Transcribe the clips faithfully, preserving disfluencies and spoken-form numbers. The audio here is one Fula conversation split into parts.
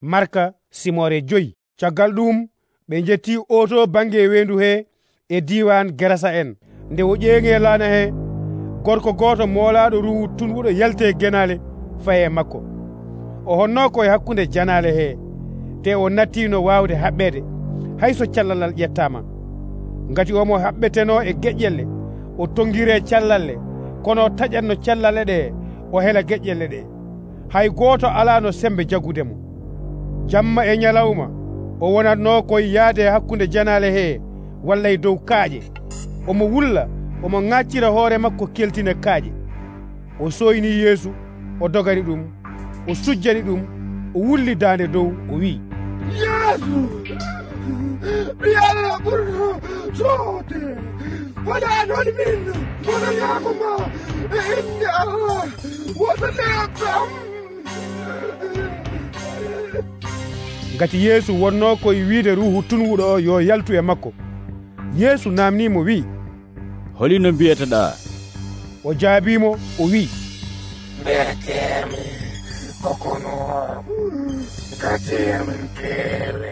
marka simore joyi. Caggal ɗum ɓe jetti oto bange weendu he e diwan gerasa en. Nde o ƴeeŋe laana he gorko goto moolaɗo ruwu tunɓuɗo yalte genaale faye makko. O honno koye hakkunde janaale he te o nattino wawde haɓɓede hayso callalal ƴettama. Ngati omo haɓɓeteno e geƴƴelle o tongire callalle kono taƴatno callalle ɗe o hela geƴƴelle ɗe. Hay goto alano sembe jaggudemo. Jamma e ñalawma o wonatno koye yaade hakkunde janaale he walla e dow kaaƴe. Omo wulla omo ŋaccira hoore makko keltina kaaƴe. O soyni Yeesu o dogani ɗum o sujjani ɗum o wulli daande dow o wi Yeesu mi Alla ɓurɗo soode waɗa noon min kono yaakoma e inde Allah woto leeɓam. Ngati Yeesu wonno koye wiide ruuhu tunwuɗo o yo yaltu e makko. Yeesu namnimo wi holino mbiyeteɗa? O jaabimo o wi mbiyetemi kokono gati amen keewe.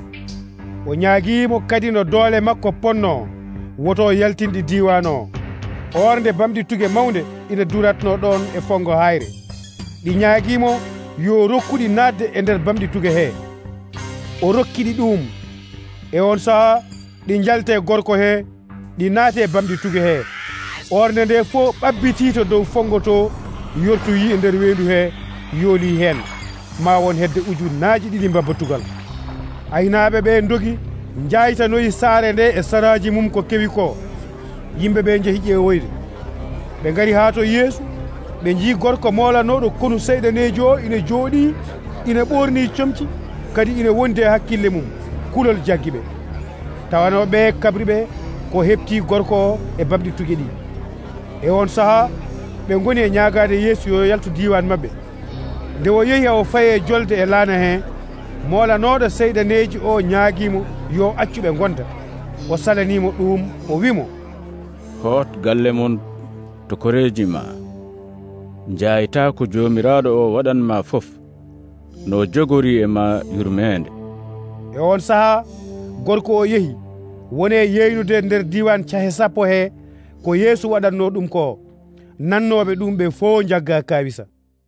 O ñaaguimo kadi no doole makko ponno woto yaltinde diwan o. Orde bamɗi tuge mawde ina duratno ɗon e fongo hayre. Ɗi ñaaguimo yo rokkuɗi nadde e nder bamɗi tuge he. O rokkiɗi ɗum e on saha ɗi jalte gorko he ɗi naate bamɗi tuge he. Orde nde fo ɓabbiti to dow fongo to yortoyi e nder weendu he yooli hen ma won hedde ujunnaaji ɗiɗi babbatugal. Aynaaɓe ɓe dogi jaytanoyi saare nde e saraji mum ko kewi ko. Yimɓe ɓe jehi ƴeewoyde. Ɓe ngari haa to Yeesu ɓe jii gorko moolanoɗo konu seyɗaneji o ina jooɗi ina ɓorni comci kadi ina wonde hakkille mum kulol jaggi ɓe. Tawanoɓe kabri ɓe ko hepti gorko o e bamɗi tuge ɗi. E on saha ɓe goni e ñaagade Yeesu yo yaltu diwan mabɓe. Nde o yehi o faye jolde e laana he moolanoɗo seyɗaneji o ñaaguimo yo accu ɓe gonda. O salanimo ɗum o wimo hot galle mon to koreji ma jayta ko jomiraɗo o waɗanma fof no jogori e ma yurmede. E on saha gorko o yehi wone yeynude nder diwan cahe sappo he ko Yeesu waɗanno ɗum ko. Nannoɓe ɗum ɓe fo jagga kawisa.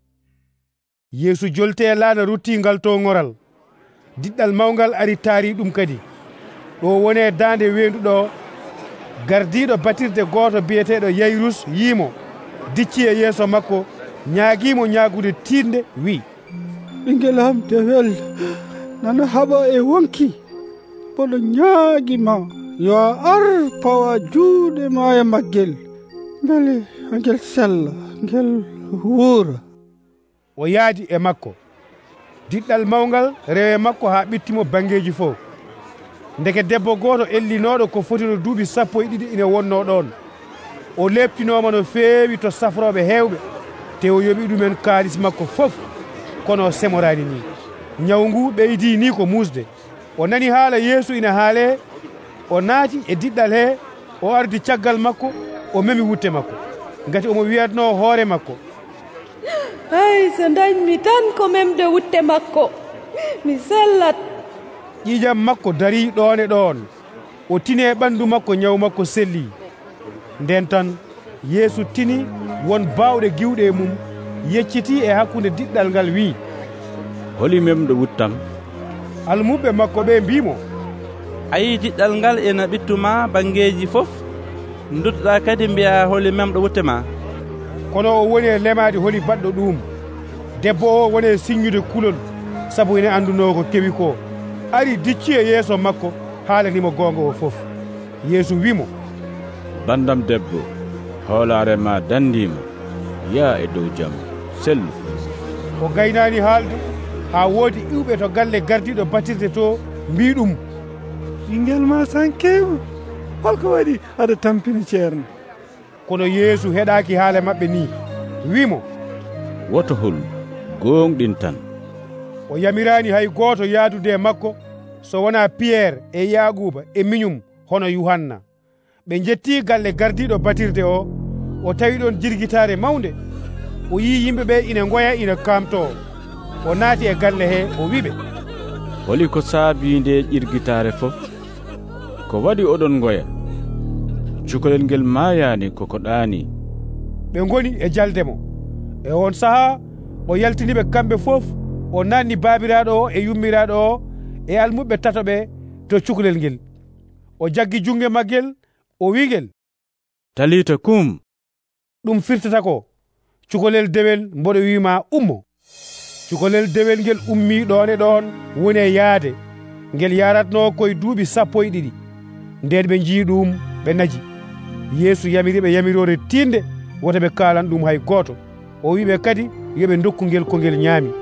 Yeesu jolte e laana ruttingal to ŋoral. Diɗɗal mawgal ari taari ɗum kadi. Ɗo wone daande weendu ɗo gardiɗo batirde goto biyeteɗo Yayrus yimo dicci e yeeso makko ñaaguimo ñaagude tiinde wi ɓinguel am dewel nana haɓa e wonki boɗo ñaaguima yo a ar pawa juuɗe ma e maggel beele ngel sella ngel wuura. O yaadi e makko. Diɗɗal mawgal rewe makko ha ɓittimo bangeji fof. Ndeke debbo goto ellinoɗo ko fotino duuɓi sappo e ɗiɗi ina wonno ɗon. O leptinoma no feewi to safroɓe hewɓe te o yoɓi ɗumen kaalis makko fof kono semorani ni. Ñaw ngu ɓeydi ni ko musde. O nani haala Yeesu ina haale o naati e diɗɗal he o ardi caggal makko o memi wutte makko ngati omo wiyatno hoore makko ay so dañmi tan ko memde wutte makko mi sellat. Ƴiƴam makko dari ɗon e ɗon o tini e ɓandu makko ñaw makko selli. Nden tan Yeesu tini won bawɗe giwɗe e mum yecciti e hakkunde diɗɗal ngal wi holi memɗo wuttam. Almuɓe makko ɓe mbimo ayi diɗɗal ngal ena ɓittuma bangeji fof duttoɗa kadi mbiya holi memɗo wutte ma. Kono o woni e lemade holi baɗɗo ɗum. Debbo o woni e signude kulol sabu ene anduno ko kewi ko. Ari dicci e yeeso makko haalanimo gonga o fof. Yeesu wimo bandam debbo hoolare ma dandima ya e dow jaam sellu. O gaynani haalde ha woodi iwɓe to galle gardiɗo batirde to mbi ɗum ɓinguel ma sankewo holko waɗi aɗa tampini ceerno. Kono Yeesu heɗaki haala mabɓe ni wimo woto hol gonɗin tan. O yamirani hay goto yaadude makko so wona Piyerre e Yaquba e miñum hono Yuhanna. Ɓe jetti galle gardiɗo batirde o o tawi ɗon jirgitare mawde. O yi yimɓe ɓe ina goya ina kamto. o naati e galle he o wiɓe, holi ko saabi nde ƴirgitaare fof? Ko waɗi oɗon ngoya? Cukalel ngel maayani koko ɗaani. ɓe ngoni e jaldemo. E on sahaa o yaltiniɓe kamɓe fof, o nanni baabiraaɗo o e yummiraɗo o e almuɓe tato ɓe to cukalel ngel. O jaggi junge maggel o wigel, talita kum. ɗum firtata ko, cukalel dewel mboɗo wima ummo. Cukalel dewel ngel ummi ɗon e ɗon woni e yaade, ngel yaratno koye duuɓi sappo e ɗiɗi. nden ɓe jii ɗum ɓe naji. Yeesu yamiriɓe yamirore tinde woto ɓe kalan ɗum hay goto. O wiɓe kadi yoɓe dokku ngel ko ngel ñaami.